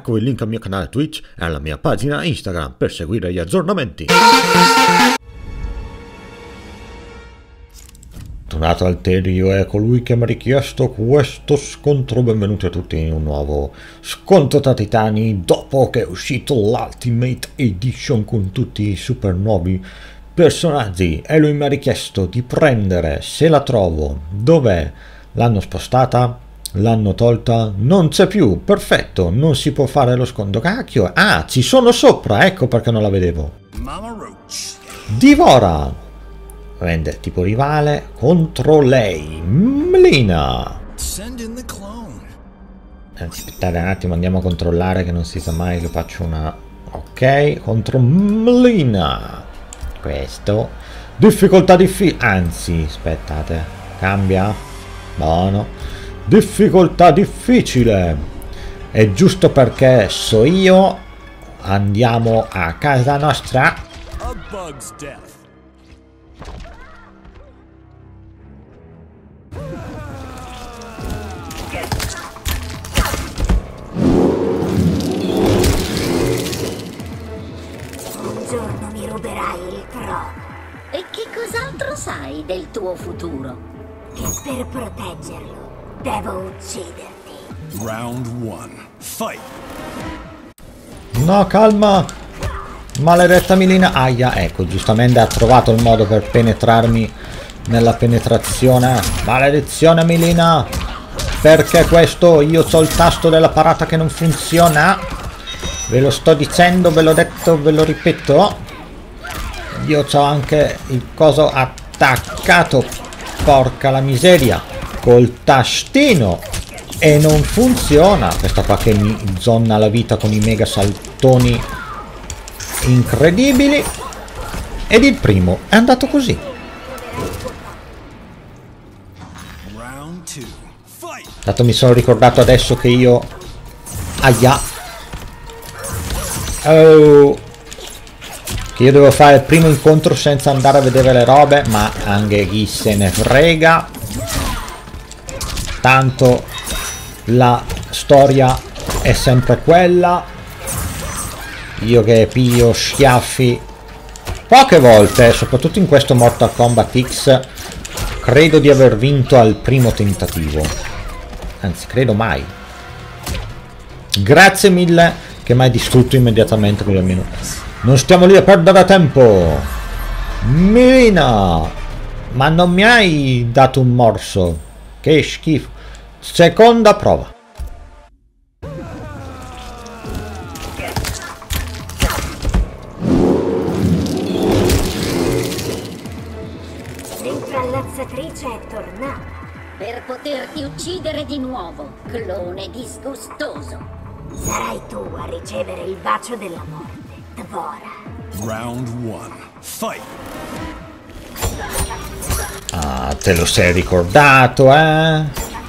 ecco il link al mio canale Twitch e alla mia pagina Instagram per seguire gli aggiornamenti. Tornato Alterio è colui che mi ha richiesto questo scontro. Benvenuti a tutti in un nuovo scontro tra titani dopo che è uscito l'Ultimate Edition con tutti i super nuovi personaggi, e lui mi ha richiesto di prendere, se la trovo, dov'è? L'hanno spostata? L'hanno tolta? Non c'è più, perfetto, non si può fare lo scontro. Cacchio, ah, ci sono sopra, ecco perché non la vedevo. Divora rende tipo rivale contro lei, Melina. Aspettate un attimo, andiamo a controllare che non si sa mai che faccio una... Ok, contro Melina. Questo. Difficoltà anzi, aspettate, cambia. Buono. Difficoltà difficile. E giusto perché so io, andiamo a casa nostra. E che cos'altro sai del tuo futuro? Che per proteggerlo devo ucciderti. Round 1. Fight. No, calma. Maledetta Melina. Aia, ecco, giustamente ha trovato il modo per penetrarmi nella penetrazione. Maledizione Melina. Perché questo? Io c'ho il tasto della parata che non funziona. Ve lo sto dicendo, ve l'ho detto, ve lo ripeto. Io c'ho anche il coso attaccato, porca la miseria, col tastino, e non funziona. Questa qua che mi zonna la vita con i mega saltoni incredibili. Ed il primo è andato così. Tanto mi sono ricordato adesso che io... Aia. Oh. Io devo fare il primo incontro senza andare a vedere le robe, ma anche chi se ne frega. Tanto la storia è sempre quella. Io che piglio schiaffi poche volte, soprattutto in questo Mortal Kombat X, credo di aver vinto al primo tentativo. Anzi, credo mai. Grazie mille che mi hai distrutto immediatamente con almeno. Non stiamo lì a perdere tempo. Melina, ma non mi hai dato un morso? Che schifo. Seconda prova. L'intrallazzatrice è tornata. Per poterti uccidere di nuovo, clone disgustoso. Sarai tu a ricevere il bacio della morte. Round 1. Fight. Ah, te lo sei ricordato, eh?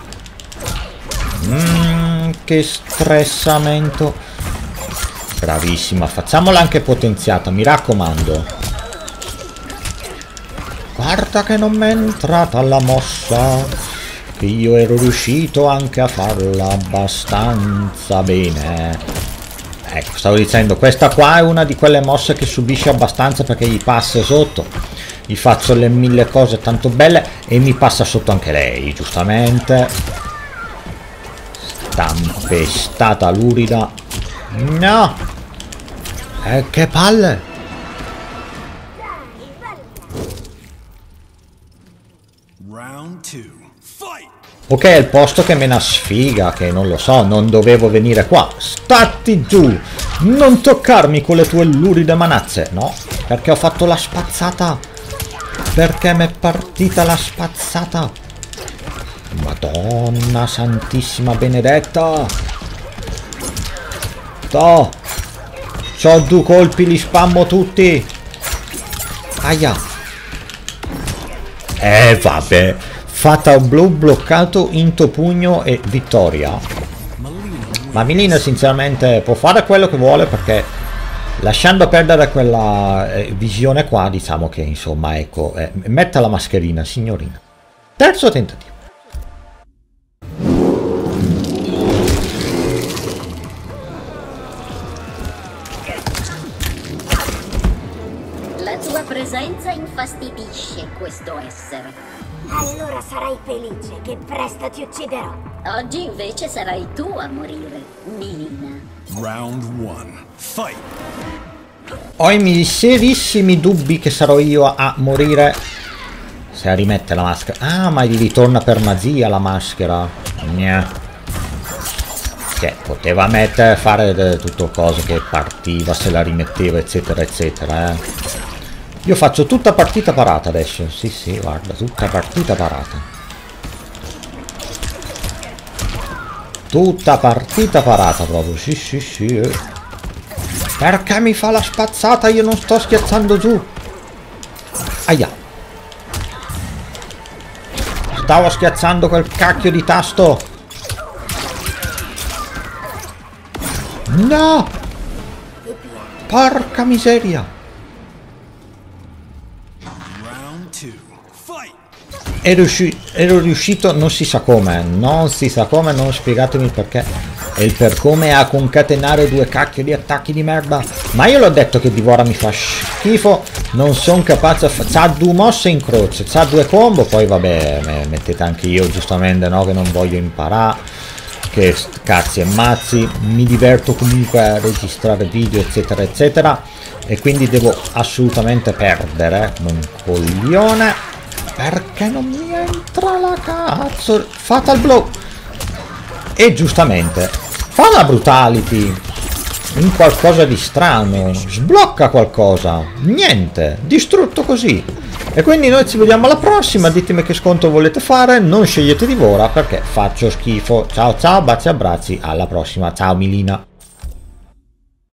Che stressamento. Bravissima, facciamola anche potenziata, mi raccomando. Guarda che non mi è entrata la mossa, che io ero riuscito anche a farla abbastanza bene. Ecco, stavo dicendo, questa qua è una di quelle mosse che subisce abbastanza perché gli passa sotto. Gli faccio le mille cose tanto belle e mi passa sotto anche lei, giustamente. Stampestata lurida. No! Che palle! Round 2. Fight. Ok, è il posto che me ne sfiga, che non lo so, non dovevo venire qua. Statti giù! Non toccarmi con le tue luride manazze! No, perché ho fatto la spazzata! Perché mi è partita la spazzata! Madonna santissima benedetta! Toh! C'ho 2 colpi, li spammo tutti! Aia! Vabbè! Fatta blu bloccato, into pugno e vittoria. Ma Melina sinceramente può fare quello che vuole, perché lasciando perdere quella visione qua, diciamo che insomma, ecco, metta la mascherina signorina. Terzo tentativo. La tua presenza infastidisce questo essere. Allora sarai felice che presto ti ucciderò. Oggi invece sarai tu a morire, Milina. Round 1. Fight. Ho i miei serissimi dubbi che sarò io a morire se rimette la maschera. Ah, ma gli ritorna per magia la maschera. Che poteva fare tutto cose che partiva se la rimetteva, eccetera eccetera. Io faccio tutta partita parata adesso. Sì, sì, guarda, tutta partita parata. Tutta partita parata proprio. Sì, sì, sì. Perché mi fa la spazzata? Io non sto schiazzando giù. Aia. Stavo schiazzando quel cacchio di tasto. No! Porca miseria! Round 2. Fight. Ero riuscito, non si sa come, non spiegatemi il perché e il per come, a concatenare due cacchio di attacchi di merda. Ma io l'ho detto che Divora mi fa schifo, non sono capace a c'ha due mosse in croce, c'ha due combo, poi vabbè, mettete anche io giustamente, no, che non voglio imparare. Che cazzi e mazzi, mi diverto comunque a registrare video eccetera eccetera e quindi devo assolutamente perdere come un coglione perché non mi entra la cazzo. Fatal blow e giustamente fa una brutality in qualcosa di strano, sblocca qualcosa, niente, distrutto così. E quindi noi ci vediamo alla prossima, ditemi che sconto volete fare, non scegliete Divora perché faccio schifo. Ciao ciao, baci e abbracci, alla prossima, ciao Milina.